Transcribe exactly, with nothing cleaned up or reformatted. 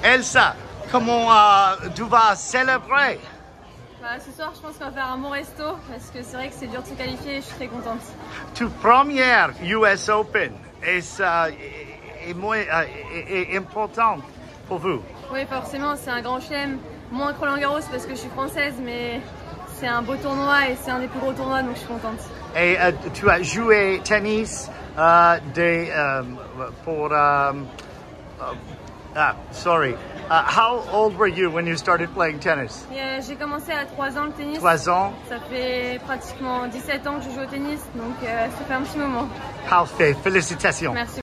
Elsa, comment uh, tu vas célébrer? Bah, ce soir, je pense qu'on va faire un bon resto parce que c'est vrai que c'est dur de se qualifier et je suis très contente. Tu première U S Open est, uh, est, moins, uh, est, est important pour vous? Oui, forcément, c'est un grand chelem. Moins que Roland Garros parce que je suis française, mais c'est un beau tournoi et c'est un des plus gros tournois, donc je suis contente. Et uh, tu as joué tennis uh, de, um, pour... Um, uh, ah, sorry. Uh, how old were you when you started playing tennis? Yeah, j'ai commencé à trois ans le tennis. trois ans? Ça fait pratiquement dix-sept ans que je joue au tennis, donc euh, ça fait un petit moment. Parfait, félicitations. Merci.